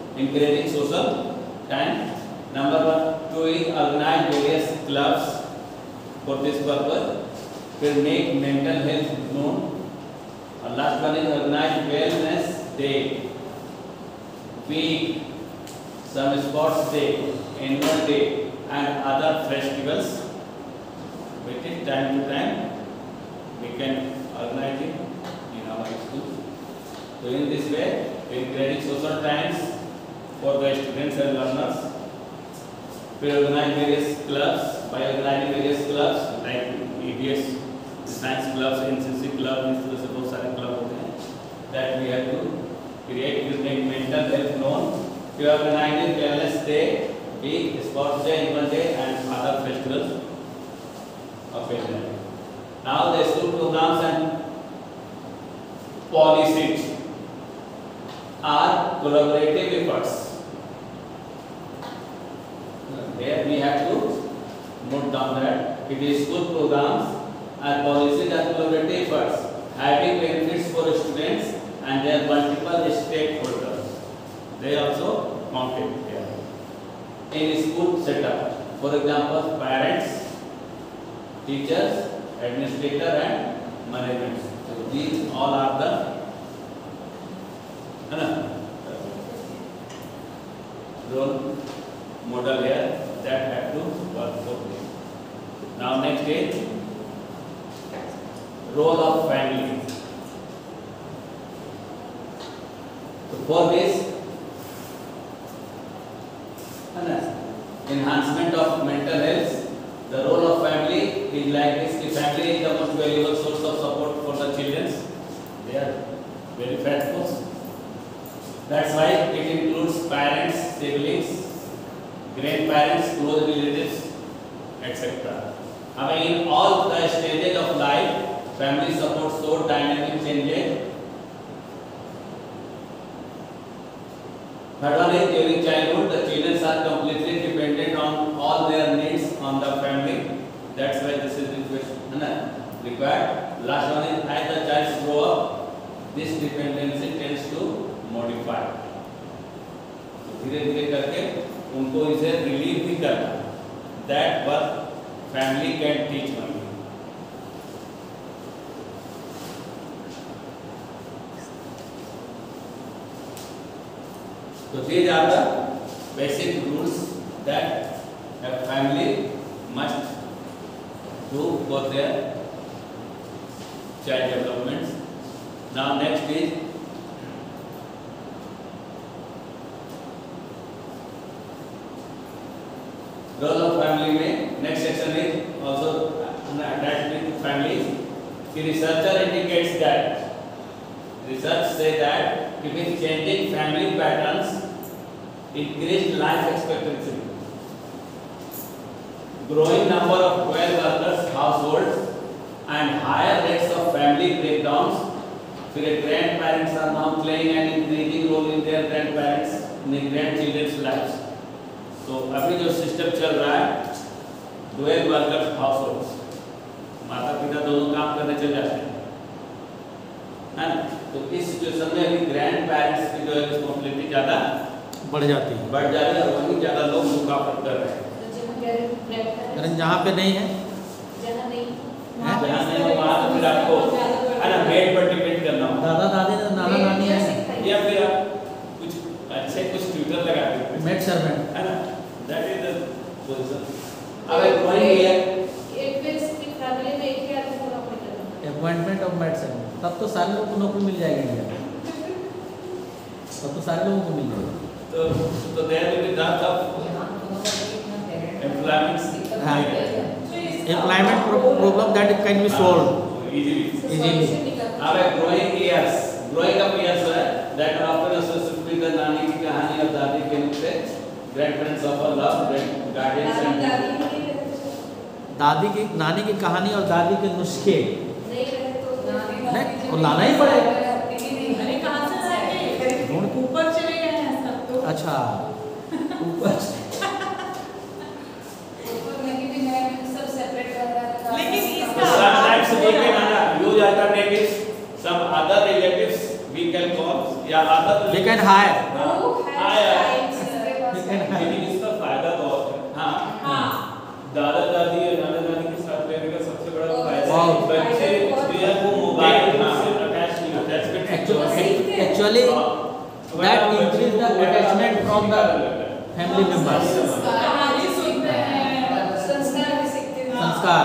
encouraging social time. Number one, to organize various clubs for this purpose. Will make mental health known. And last one is organize wellness day, week, some sports day, annual day, and other festivals. With it, time to time, we can organize it in our school. So in this way, we create social times for the students and learners. We organize various clubs. By organizing various clubs like E B S, science clubs, N C C club, इस तरह से बहुत सारे club होते हैं. That we have to create to make mental health known. We organize wellness day, week, sports day, annual day, and other festivals occasionally. Now the school programs and policies are collaborative efforts. Here we have to note down that it is school programs and policies are collaborative efforts having benefits for students and their multiple stakeholders. They also counted here. In school setup, for example, parents, teachers, administrator, and management. So these all are the role model here that have to work for this. Now next is role of family. So for this enhancement of mental health, the role of family is like this. The family is the most valuable source of support for the children. They are very faithful. That's why it includes parents, siblings, grandparents, close relatives, et cetera. I mean, in all the stages of life, family supports so dynamic changes. Third one is during childhood, the children are completely dependent on all their needs on the family. That's why this is required. Last one is as the child grow up, this dependency tends to modify. तो धीरे धीरे करके उनको इसे relieve भी करना. That what family can teach only. So these are the basic rules that a family must do for their child development. Now next is role of family में next section is also attached with families. The researcher indicates that research say that if it changing family patterns, increased life expectancy, growing number of well workers households, and higher rates of family breakdowns. फिर grandparents are now playing an increasing role in their grandparents in their grandchildren's lives. तो अभी जो system चल रहा है dual workers households, माता पिता दोनों काम करने चले जाते हैं, है ना? तो इस सिचुएशन में अभी ग्रैंड पेरेंट्स की जो है रिस्पॉन्सिबिलिटी ज़्यादा बढ़ जाती है बढ़ जाती है और वहीं ज़्यादा लोग मुकाबला कर रहे हैं. अगर जहाँ पे नहीं है जहाँ नहीं जहाँ नहीं है वहाँ तो फिर आपको है ना मेड पर डिपेंड करना होगा. दादा दादी नाना नानी है या फिर आप कुछ अच्छे कुछ ट्यूटर लगा देते मेड सर्वेंट है ना. That is the position. अब एक पॉइंट ये एक फिक्स की फैमिली में एक ही आदमी को नौकरी करना. अपॉइंटमेंट ऑफ मेड सर्वेंट, तब तो सारे लोगों को नौकरी मिल जाएगी इंडिया में, तब तो सारे लोगों को मिल जाएगी. तो तो there will be lot of employment. हाँ, employment problem that it can be solve easily easily. अब एक growing years growing up years है that are often associated with the नानी की कहानी और दादी के नुस्खे. Grandparents offer love guardians and दादी की नानी की कहानी और दादी के नुस्खे नहीं रहे तो नहीं, वो लाना ही पड़ेगा. अरे कहाँ से लाएंगे? ऊपर चले गए हैं सब तो. अच्छा ऊपर सब सेपरेट कर रहा था. लेकिन इसका sometimes we can use alternatives. Some other relatives we can call या other they can hire. Who has hire the attachment from the family members. कहानी सुनते हैं, संस्कार भी सीखते हैं। संस्कार.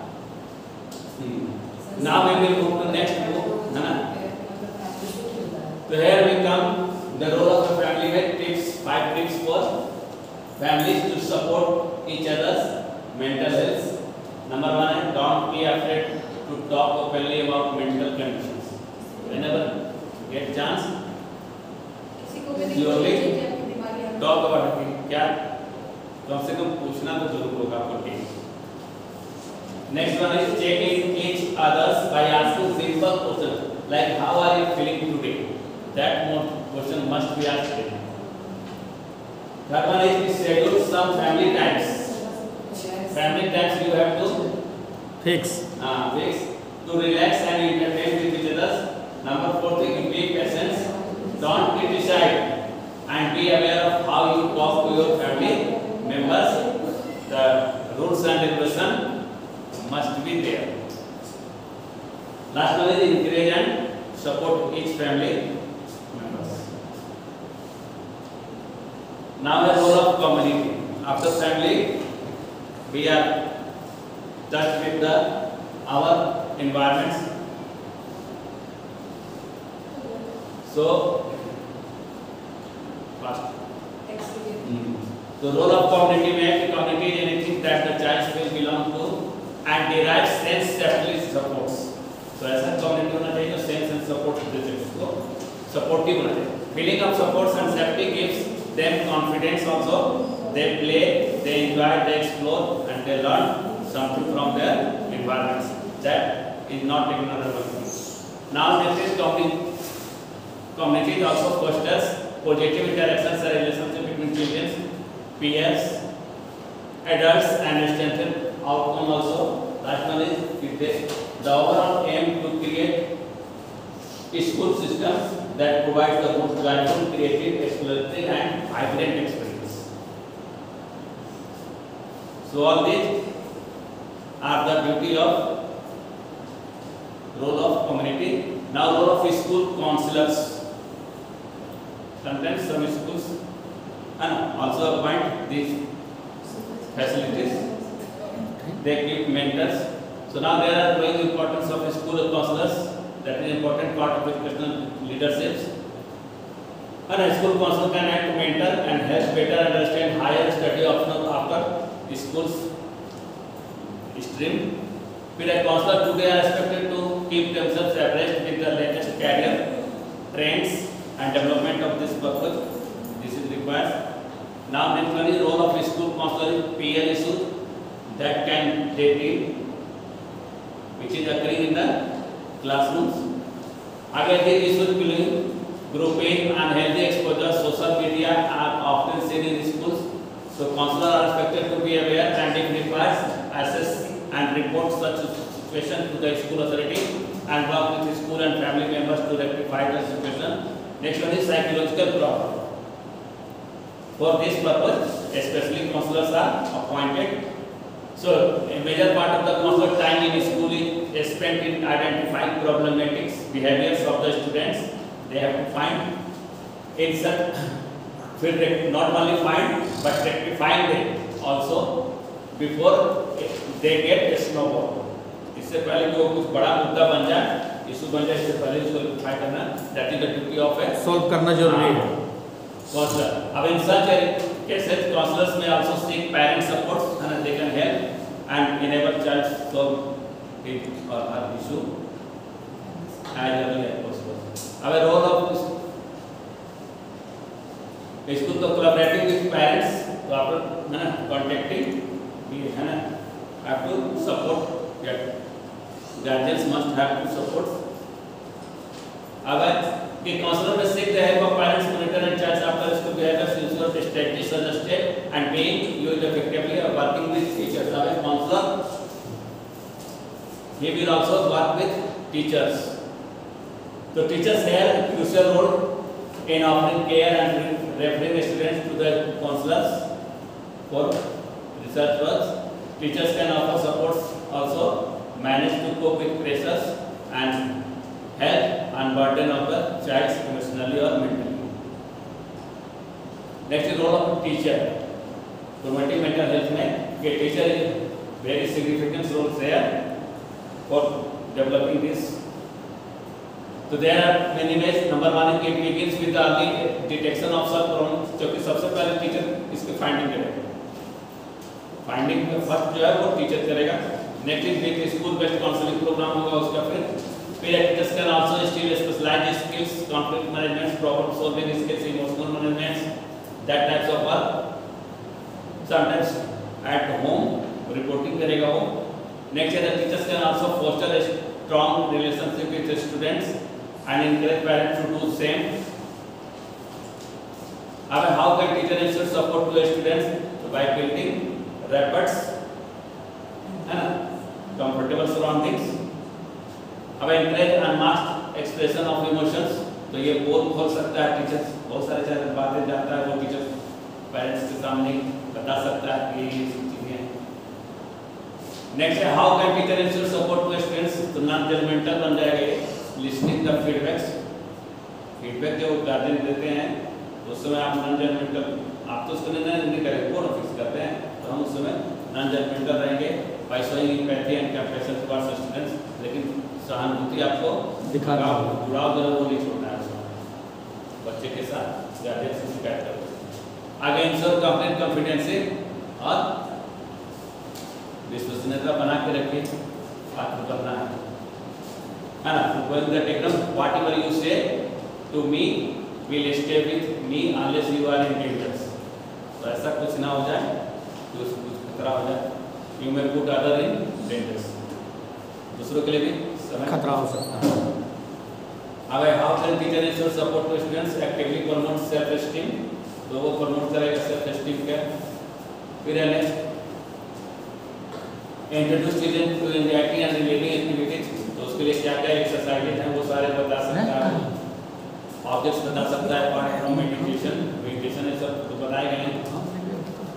Now we will move to next book, है ना? So here we come the role of the family with tips, five tips for families to support each other's mental health. Number one is don't be afraid to talk openly about mental conditions. Whenever get chance, किसी को भी Slowly बीमारी है। talk about it. क्या कम से कम पूछना तो जरूर होगा आपको ठीक. Next one is checking each others by asking simple questions like how are you feeling today? That more question must be asked. Third one is schedule some family times. Family times you have to Fix. uh, fix to relax and entertain with each other. Number four thing, be patient. Don't criticize and be aware of how you talk to your family members. The rules and regulations must be there. Last one is encourage and support each family members. Now the role of community. After family, we are touched with the our environments. So, first, the role of community में community is anything that the child will belong to and derive sense safely supports. So ऐसा community होना चाहिए जो sense and support देते उसको supportive होना चाहिए. Feeling of support and safety gives them confidence also. They play, they enjoy, they explore, and they learn something from their environments. That is not ignorable. Now next is community. Community also fosters positive interactions and relationship between children, peers, adults, and strengthen outcome also. Last one is this. The overall aim to create a school system that provides the most joyful, creative, exploratory, and vibrant experience. So all these are the beauty of role of community. Now role of school counselors. Sometimes some schools and also appoint these facilities. They give mentors. So now there are growing importance of school counselors. That is important part of educational leaderships. And a school counselor can act to mentor and help better understand higher study options after school's stream. With a counselor today are expected to keep themselves abreast with the latest career trends and development of this purpose. This is required. Now next one is role of school counselor in peer issues that can they deal, which is occurring in the classrooms. Again, these issues including grouping, unhealthy exposure, social media are often seen in schools. So counselors are expected to be aware and if required, assess and report such situation to the school authority and work with the school and family members to rectify the situation. Next one is psychological problem. For this purpose, especially counselors are appointed. So a major part of the counselor time in school is spent in identifying problematic behaviors of the students. They have to find in such not only find but rectifying them also before they get a snowball. इससे पहले कि वो कुछ बड़ा मुद्दा बन जाए, issue बन जाए, इससे पहले उसको rectify करना, that is the duty of a Solve करना जरूरी है. counselor. अब in such cases, counselors may also seek parent support and they can help and enable child solve it or her issue as early as possible. अब role of school तो collaborating with parents, तो आप है ना contacting है ना have to support that guardians must have to support. अब कि counselor may seek the help of parents, monitor and charge after school behaviors, ensure strategies suggested and being used effectively or working with teachers. अब counselor he will also work with teachers. So teachers have a crucial role in offering care and referring students to the counselors for research works. Teachers can offer support also, manage to cope with pressures and help and burden of the child emotionally or mentally. Next role of teacher promoting mental health में ये teacher is very significant role there for developing this. तो there are many ways. Number one it begins with the early detection of सब problems, क्योंकि सबसे पहले teacher इसकी finding करेगा. Finding में फर्स्ट जो है वो टीचर करेगा. Next is with school based counselling programme होगा उसका. फिर फिर teachers can also still specialise skills, conflict management, problem solving skills, emotional management, that types of work. Sometimes at home reporting करेगा वो. नेक्स्ट है teachers can also foster a strong relationship with the students and encourage parents to do same. अब how can teacher ensure support to the students? So by building rapids, है ना, comfortable surroundings. अब encourage unmasked expression of emotions. तो ये बोल खोल सकता है टीचर, बहुत सारे सारे बातें जानता है वो टीचर पेरेंट्स के सामने बता सकता है कि ये चीजें. नेक्स्ट है how can teacher ensure support to students. तो नॉन जजमेंटल बन जाएगा. लिसनिंग द फीडबैक्स, फीडबैक जो गार्जियन देते हैं उस समय आप नॉन जजमेंटल, आप तो उसको निर्णय नहीं करेंगे, वो फिक्स करते हैं, तो हम उस समय नॉन जजमेंटल रहेंगे. By showing empathy and compassion towards students. लेकिन सहानुभूति आपको दिखाना, जुड़ाव जो है वो नहीं छोड़ना है बच्चे के साथ, गार्जियन से शिकायत करते हैं. आगे इंश्योर कंप्लीट कॉन्फिडेंसी और विश्वसनीयता बना के रखिए, बात करना है है ना. When the diagram, whatever you say to me will stay with me unless you are in danger. तो ऐसा कुछ ना हो जाए कि उसको कुछ खतरा हो जाए. You may put other in danger. दूसरों के लिए भी समय खतरा हो सकता है. अब how can teacher ensure support to students? Actively promote self esteem. तो वो प्रमोट करेगा सेल्फ एस्टीम का. फिर है next introduce children to anxiety and relieving activities. तो उसके लिए क्या क्या एक्सरसाइजेज हैं वो सारे बता सकता है, ऑब्जेक्ट्स बता सकता है, पार्ट फ्रॉम मेडिटेशन, मेडिटेशन ये सब तो बताए गए हैं.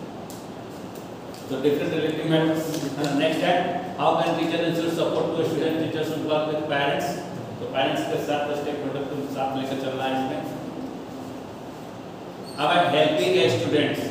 तो डिफरेंट रिलेटिव मेथड्स. नेक्स्ट है how can teacher ensure support to student. Teachers should work with parents. तो पेरेंट्स के साथ स्टेक होल्डर को साथ लेकर चलना है इसमें. अब हेल्पिंग स्टूडेंट्स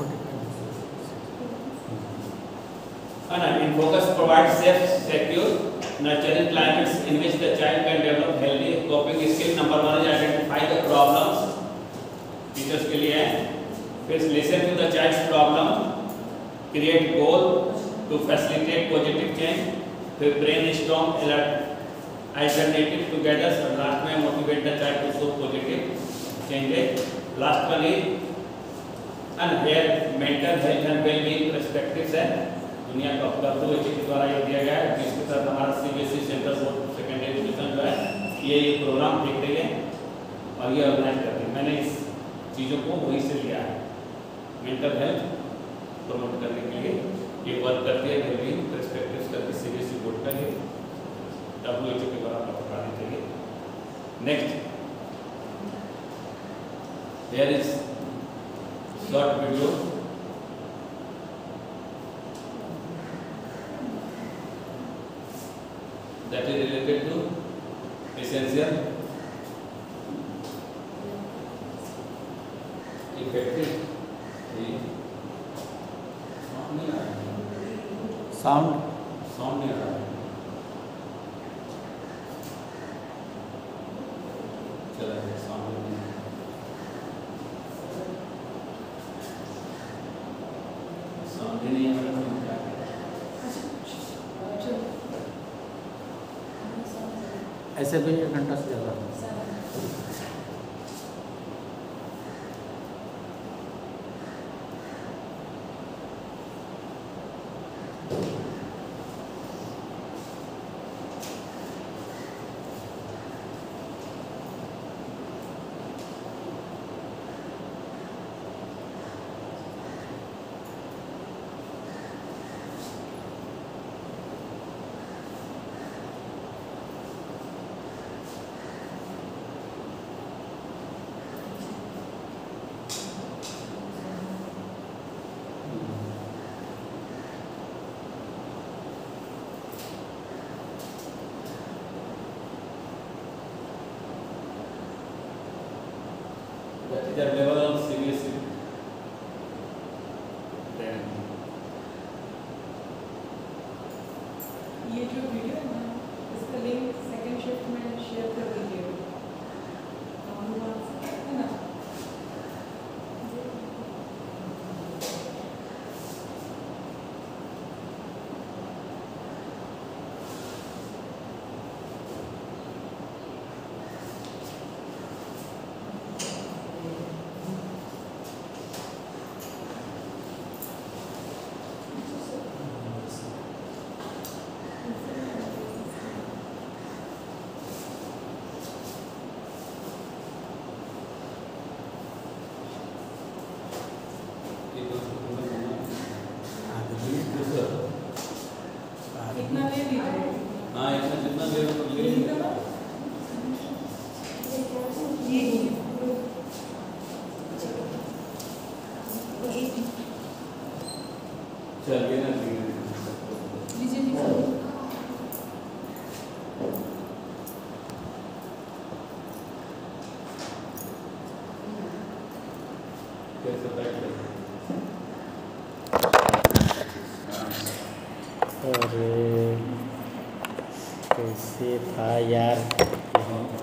है ना. In focus provide safe secure nurturing climates in which the child can develop healthy coping skill. Number one is identify the problems. Teachers के लिए है. फिर listen to the child's problem, create goal to facilitate positive change. फिर brainstorm alternative to get us. और last में motivate the child to show positive changes. Last one is and here mental health and well-being perspectives है. दुनिया का W H O के द्वारा ये दिया गया है, जिसके साथ हमारा CBSE centre board secondary education जो है ये ये प्रोग्राम देख रही है और ये ऑर्गेनाइज करती है. मैंने इस चीज़ों को वहीं से लिया है. मेंटल हेल्थ प्रमोट करने के लिए ये वर्क करती है. वेलबींग पर्सपेक्टिव्स करके सीबीएसई बोर्ड का ये डब्ल्यू एच ओ के द्वारा पढ़ाने के लिए. Next there is short video that is related to essential effective sound नहीं आ रहा है. साउंड साउंड नहीं आ रहा है. चला है साउंड नहीं साउंड नहीं आ रहा. ऐसे भी एक घंटा से ज़्यादा. ये तो पूरा होना कितना ले लीजिए हाँ इतना जितना देर तो ले चलिए ना लीजिए लीजिए कैसे बैठ गए अरे कैसे था यार।